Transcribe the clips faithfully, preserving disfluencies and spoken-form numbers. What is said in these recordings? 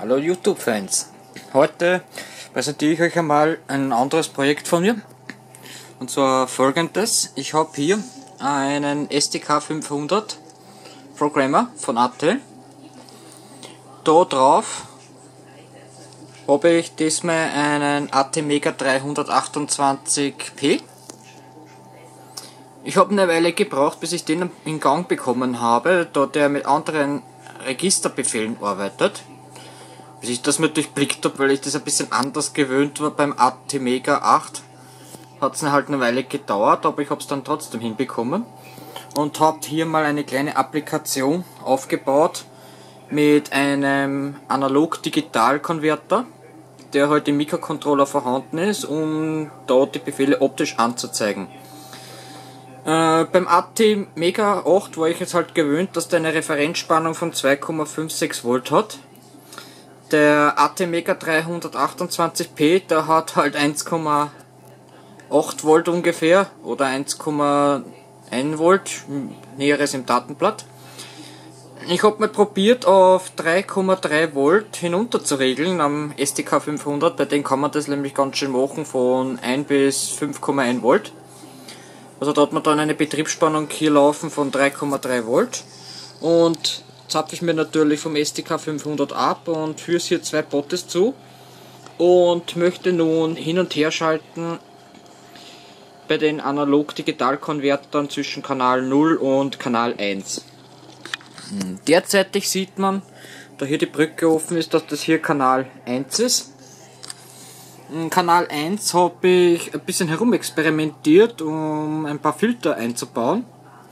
Hallo YouTube-Fans, heute präsentiere ich euch einmal ein anderes Projekt von mir. Und zwar folgendes: Ich habe hier einen S T K fünfhundert Programmer von Attel. Da drauf habe ich diesmal einen ATmega dreihundertachtundzwanzig P. Ich habe eine Weile gebraucht, bis ich den in Gang bekommen habe, da der mit anderen Registerbefehlen arbeitet. Bis ich das mal durchblickt habe, weil ich das ein bisschen anders gewöhnt war beim ATmega acht, hat es halt eine Weile gedauert, aber ich habe es dann trotzdem hinbekommen und habe hier mal eine kleine Applikation aufgebaut mit einem Analog-Digital-Konverter, der halt im Mikrocontroller vorhanden ist, um dort die Befehle optisch anzuzeigen. Äh, beim ATmega acht war ich jetzt halt gewöhnt, dass der eine Referenzspannung von zwei Komma sechsundfünfzig Volt hat. Der ATmega dreihundertachtundzwanzig P, der hat halt eins Komma acht Volt ungefähr oder eins Komma eins Volt, Näheres im Datenblatt. Ich habe mal probiert, auf drei Komma drei Volt hinunter zu regeln am S T K fünfhundert, bei dem kann man das nämlich ganz schön machen, von eins bis fünf Komma eins Volt. Also da hat man dann eine Betriebsspannung hier laufen von drei Komma drei Volt und zapfe ich mir natürlich vom S T K fünfhundert ab und führe hier zwei Bottes zu und möchte nun hin und her schalten bei den Analog-Digital-Konvertern zwischen Kanal null und Kanal eins. Derzeitig sieht man, da hier die Brücke offen ist, dass das hier Kanal eins ist. In Kanal eins habe ich ein bisschen herumexperimentiert, um ein paar Filter einzubauen.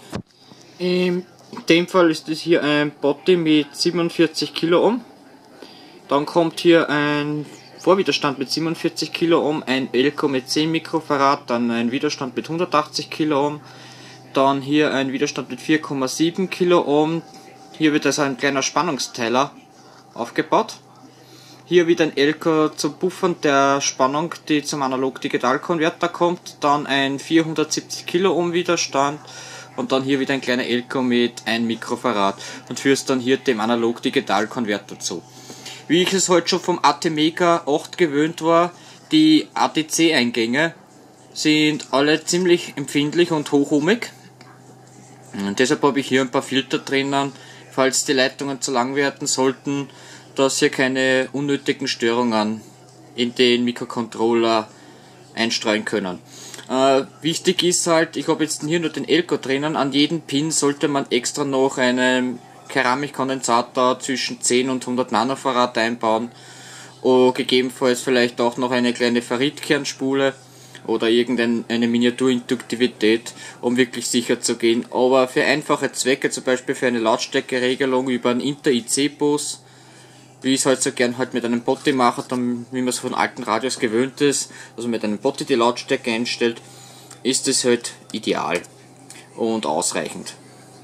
In dem Fall ist es hier ein Botti mit siebenundvierzig Kiloohm. Dann kommt hier ein Vorwiderstand mit siebenundvierzig Kiloohm, ein Elko mit zehn Mikrofarad, dann ein Widerstand mit hundertachtzig Kiloohm, dann hier ein Widerstand mit vier Komma sieben Kiloohm. Hier wird also ein kleiner Spannungsteiler aufgebaut. Hier wieder ein Elko zum Buffern der Spannung, die zum Analog-Digital-Konverter kommt, dann ein vierhundertsiebzig Kiloohm Widerstand und dann hier wieder ein kleiner Elko mit ein Mikrofarad und führst dann hier dem Analog-Digital-Konverter zu. Wie ich es heute schon vom ATmega acht gewöhnt war, die A D C-Eingänge sind alle ziemlich empfindlich und hochohmig. Und deshalb habe ich hier ein paar Filter drinnen, falls die Leitungen zu lang werden sollten, dass hier keine unnötigen Störungen in den Mikrocontroller einstreuen können. Äh, wichtig ist halt, ich habe jetzt hier nur den Elko drinnen, an jedem Pin sollte man extra noch einen Keramikkondensator zwischen zehn und hundert Nanofarad einbauen, oder gegebenenfalls vielleicht auch noch eine kleine Ferritkernspule oder irgendeine Miniaturinduktivität, um wirklich sicher zu gehen. Aber für einfache Zwecke, zum Beispiel für eine Lautstärkeregelung über einen Inter-I C-Bus, wie ich es halt so gern halt mit einem Botti mache, dann, wie man es von alten Radios gewöhnt ist, also mit einem Botti die Lautstärke einstellt, ist es halt ideal und ausreichend.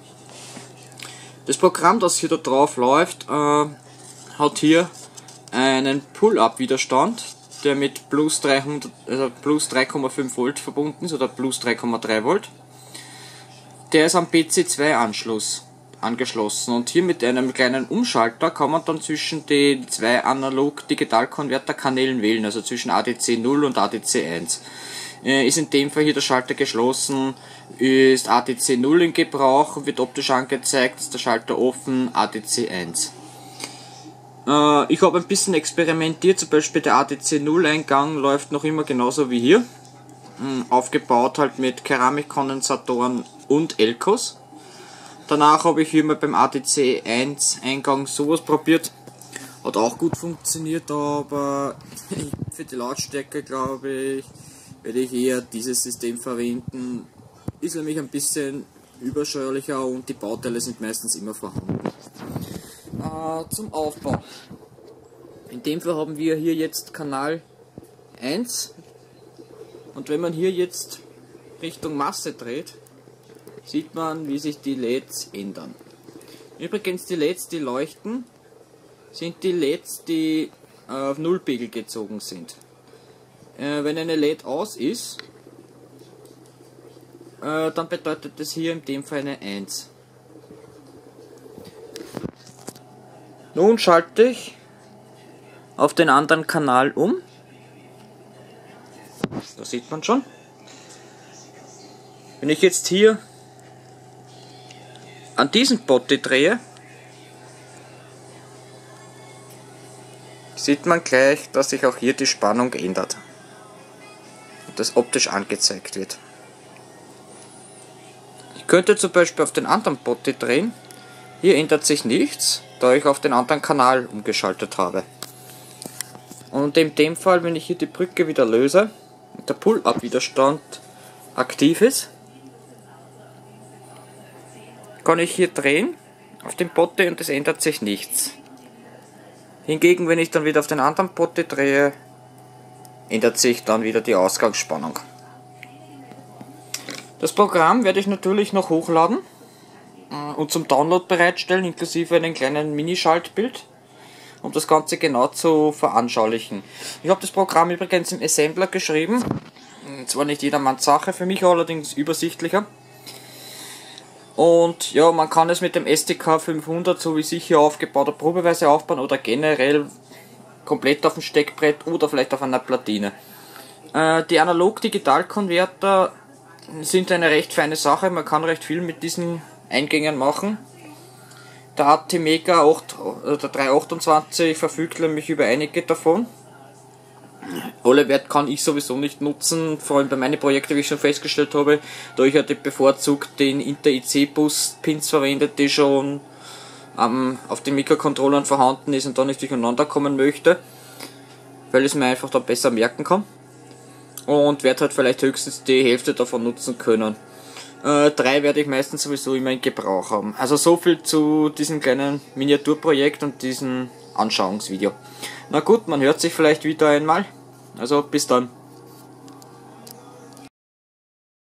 Das Programm, das hier da drauf läuft, äh, hat hier einen Pull-Up-Widerstand, der mit plus dreihundert, also plus drei Komma fünf Volt verbunden ist oder plus drei Komma drei Volt. Der ist am P C zwei Anschluss angeschlossen und hier mit einem kleinen Umschalter kann man dann zwischen den zwei Analog-Digital-Konverter-Kanälen wählen, also zwischen A D C null und A D C eins. Äh, ist in dem Fall hier der Schalter geschlossen, ist A D C null in Gebrauch, wird optisch angezeigt, ist der Schalter offen, A D C eins. Äh, ich habe ein bisschen experimentiert, zum Beispiel der A D C null Eingang läuft noch immer genauso wie hier, äh, aufgebaut halt mit Keramikkondensatoren und Elkos. Danach habe ich hier mal beim A D C eins Eingang sowas probiert. Hat auch gut funktioniert, aber für die Lautstärke glaube ich, werde ich eher dieses System verwenden. Ist nämlich ein bisschen überschaulicher und die Bauteile sind meistens immer vorhanden. Äh, zum Aufbau. In dem Fall haben wir hier jetzt Kanal eins und wenn man hier jetzt Richtung Masse dreht, sieht man, wie sich die L E Ds ändern. Übrigens, die L E Ds, die leuchten, sind die L E Ds, die auf Nullpegel gezogen sind. Äh, wenn eine L E D aus ist, äh, dann bedeutet das hier in dem Fall eine eins. Nun schalte ich auf den anderen Kanal um. Da sieht man schon. Wenn ich jetzt hier an diesen Botti drehe, sieht man gleich, dass sich auch hier die Spannung ändert und das optisch angezeigt wird. Ich könnte zum Beispiel auf den anderen Botti drehen. Hier ändert sich nichts, da ich auf den anderen Kanal umgeschaltet habe. Und in dem Fall, wenn ich hier die Brücke wieder löse und der Pull-Up-Widerstand aktiv ist, kann ich hier drehen auf dem Botti und es ändert sich nichts. Hingegen, wenn ich dann wieder auf den anderen Botti drehe, ändert sich dann wieder die Ausgangsspannung. Das Programm werde ich natürlich noch hochladen und zum Download bereitstellen, inklusive einem kleinen Minischaltbild, um das Ganze genau zu veranschaulichen. Ich habe das Programm übrigens im Assembler geschrieben, zwar nicht jedermanns Sache, für mich allerdings übersichtlicher. Und ja, man kann es mit dem S D K fünfhundert, so wie ich hier aufgebaut habe, probeweise aufbauen oder generell komplett auf dem Steckbrett oder vielleicht auf einer Platine. Äh, die Analog-Digital-Konverter sind eine recht feine Sache, man kann recht viel mit diesen Eingängen machen. Der A T Mega acht, der dreihundertachtundzwanzig verfügt nämlich über einige davon. Alle Werte kann ich sowieso nicht nutzen, vor allem bei meinen Projekten, wie ich schon festgestellt habe, da ich halt bevorzugt den Inter-I C-Bus-Pins verwendet, die schon ähm, auf den Mikrocontrollern vorhanden ist und da nicht durcheinander kommen möchte, weil ich es mir einfach dann besser merken kann. Und werde halt vielleicht höchstens die Hälfte davon nutzen können. Äh, drei werde ich meistens sowieso immer in Gebrauch haben. Also so viel zu diesem kleinen Miniaturprojekt und diesem Anschauungsvideo. Na gut, man hört sich vielleicht wieder einmal. Also bis dann.